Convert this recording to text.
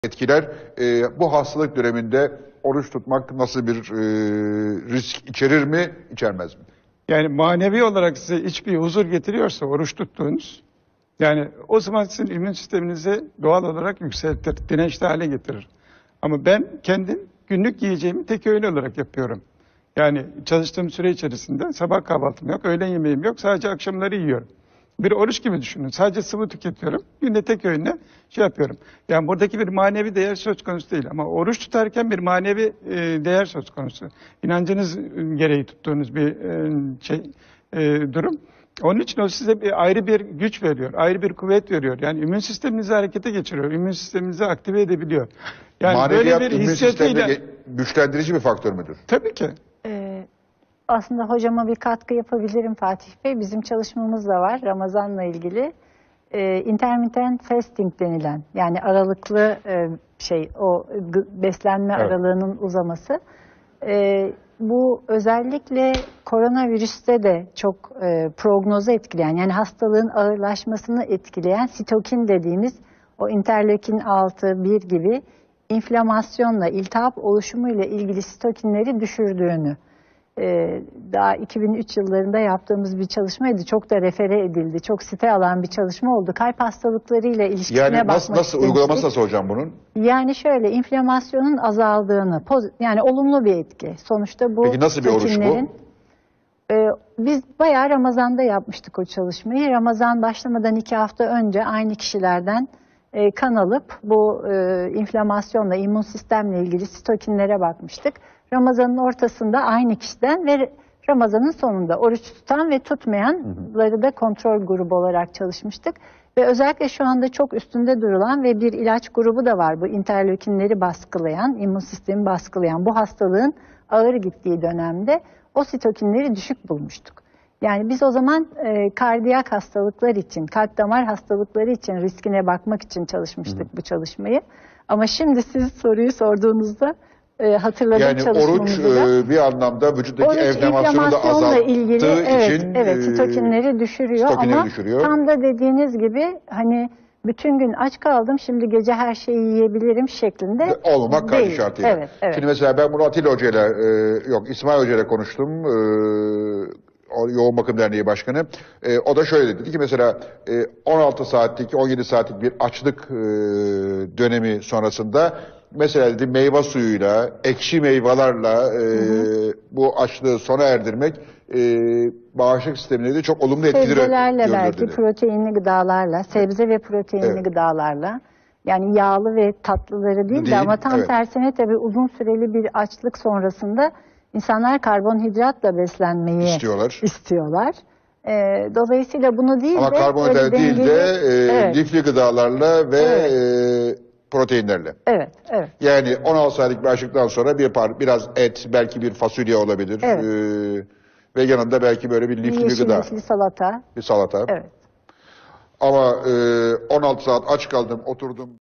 etkiler. Bu hastalık döneminde oruç tutmak nasıl bir risk içerir mi, içermez mi? Yani manevi olarak size hiçbir huzur getiriyorsa oruç tuttuğunuz, yani o zaman sizin immün sisteminizi doğal olarak yükseltir, dirençli hale getirir. Ama ben kendim günlük yiyeceğimi tek öğün olarak yapıyorum. Yani çalıştığım süre içerisinde sabah kahvaltım yok, öğlen yemeğim yok, sadece akşamları yiyorum. Bir oruç gibi düşünün. Sadece sıvı tüketiyorum. Günde tek öğünle şey yapıyorum. Yani buradaki bir manevi değer söz konusu değil. Ama oruç tutarken bir manevi değer söz konusu. İnancınız gereği tuttuğunuz bir durum. Onun için o size ayrı bir güç veriyor. Ayrı bir kuvvet veriyor. Yani immün sisteminizi harekete geçiriyor. İmmün sisteminizi aktive edebiliyor. Yani Maneviyat böyle bir immün hissiyatıyla... sistemde güçlendirici bir faktör müdür? Tabii ki. Aslında hocama bir katkı yapabilirim Fatih Bey. Bizim çalışmamız da var Ramazan'la ilgili. Intermittent fasting denilen, yani aralıklı beslenme Evet. aralığının uzaması. Bu özellikle koronavirüste de çok prognozu etkileyen, yani hastalığın ağırlaşmasını etkileyen sitokin dediğimiz o interleukin 6, 1 gibi inflamasyonla, iltihap oluşumuyla ilgili sitokinleri düşürdüğünü daha 2003 yıllarında yaptığımız bir çalışmaydı. Çok da refere edildi. Çok site alan bir çalışma oldu. Kalp hastalıklarıyla ilişkisine Yani bakmak nasıl istemiştik. uygulaması nasıl hocam bunun? Yani şöyle, inflamasyonun azaldığını, yani olumlu bir etki. Sonuçta bu Peki nasıl bir oruç bu? Biz bayağı Ramazan'da yapmıştık o çalışmayı. Ramazan başlamadan 2 hafta önce aynı kişilerden kan alıp bu inflamasyonla, immün sistemle ilgili sitokinlere bakmıştık. Ramazan'ın ortasında aynı kişiden ve Ramazan'ın sonunda oruç tutan ve tutmayanları da kontrol grubu olarak çalışmıştık. Ve özellikle şu anda çok üstünde durulan ve bir ilaç grubu da var. Bu interleukinleri baskılayan, immün sistemi baskılayan, bu hastalığın ağır gittiği dönemde o sitokinleri düşük bulmuştuk. Yani biz o zaman kardiyak hastalıklar için, kalp damar hastalıkları için riskine bakmak için çalışmıştık bu çalışmayı. Ama şimdi siz soruyu sorduğunuzda hatırladım Yani oruç bir anlamda vücuttaki enflamasyonu da azalttığı ilgili, için sitokinleri düşürüyor. Ama tam da dediğiniz gibi hani bütün gün aç kaldım, şimdi gece her şeyi yiyebilirim şeklinde olmamak kaydı şartıyla. Evet. Şimdi mesela ben bunu Atilla Hoca ile, İsmail Hoca ile konuştum. Yoğun Bakım Derneği Başkanı. O da şöyle dedi ki mesela 16 saatlik, 17 saatlik bir açlık dönemi sonrasında mesela dedi meyve suyuyla, ekşi meyvelerle bu açlığı sona erdirmek bağışıklık sistemine de çok olumlu etkileri sebzelerle, belki dedi. proteinli gıdalarla, sebze ve proteinli gıdalarla, yani yağlı ve tatlıları değil de ama tam tersine tabii uzun süreli bir açlık sonrasında insanlar karbonhidratla beslenmeyi istiyorlar. Dolayısıyla bunu değil ama de karbonhidrat değil de lifli gıdalarla ve proteinlerle. Evet. Yani 16 saatlik bir açlıktan sonra biraz et, belki bir fasulye olabilir. Ve yanında belki böyle bir lifli bir gıda. Yeşillikli salata. Bir salata. Evet. Ama 16 saat aç kaldım, oturdum.